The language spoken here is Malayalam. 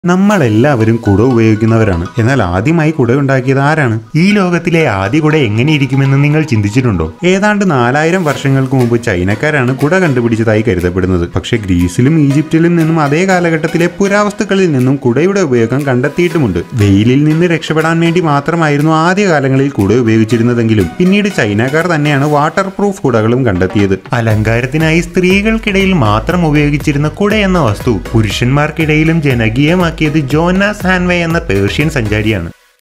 നമ്മളെല്ലാവരും കുട ഉപയോഗിക്കുന്നവരാണ്. എന്നാൽ ആദ്യമായി കുടയുണ്ടാക്കിയത് ആരാണ്? ഈ ലോകത്തിലെ ആദ്യ കുട എങ്ങനെയിരിക്കുമെന്ന് നിങ്ങൾ ചിന്തിച്ചിട്ടുണ്ടോ? ഏതാണ്ട് 4000 വർഷങ്ങൾക്ക് മുമ്പ് ചൈനക്കാരാണ് കുട കണ്ടുപിടിച്ചതായി കരുതപ്പെടുന്നത്. പക്ഷെ ഗ്രീസിലും ഈജിപ്തിലും നിന്നും അതേ കാലഘട്ടത്തിലെ പുരാവസ്തുക്കളിൽ നിന്നും കുടയുടെ ഉപയോഗം കണ്ടെത്തിയിട്ടുമുണ്ട്. വെയിലിൽ നിന്ന് രക്ഷപ്പെടാൻ വേണ്ടി മാത്രമായിരുന്നു ആദ്യകാലങ്ങളിൽ കുട ഉപയോഗിച്ചിരുന്നതെങ്കിലും പിന്നീട് ചൈനക്കാർ തന്നെയാണ് വാട്ടർ പ്രൂഫ് കുടകളും കണ്ടെത്തിയത്. അലങ്കാരത്തിനായി സ്ത്രീകൾക്കിടയിൽ മാത്രം ഉപയോഗിച്ചിരുന്ന കുട എന്ന വസ്തു പുരുഷന്മാർക്കിടയിലും ജനകീയമാക്കിയത് ജോനാസ് ഹാൻവേ എന്ന പേർഷ്യൻ സഞ്ചാരിയാണ്.